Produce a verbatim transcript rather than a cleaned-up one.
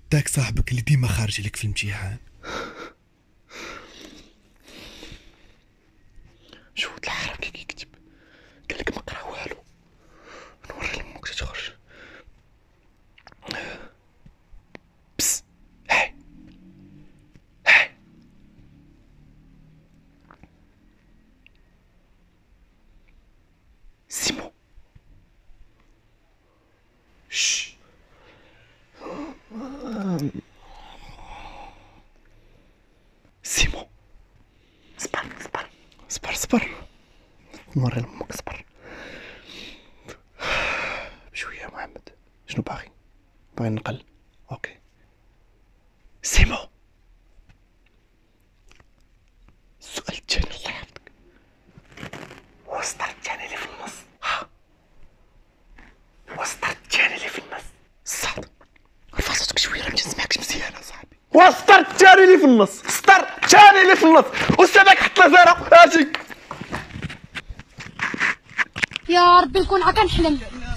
داك صاحبك اللي ديما خارج لك في الامتحان. شو الحرام كي كيكتب قالك ما قرا والو. نوري لامك تيخرج. بس هاي هاي سيمو شش سيمو صبر صبر صبر صبر نوري لامك صبر بشويه. محمد شنو باغي؟ باغي نقل؟ اوكي سيمو. السؤال الثاني الله يحفظك هو السطر الثاني اللي في النص. ها هو السطر الثاني اللي في النص. الصاد رفع صوتك شويه راه متسمعكش مزيان اصاحبي. هو السطر الثاني اللي في النص. السطر الثاني اللي في النص. استاذك حط له زيرو. اجي يا ربي نكون هكا نحلم.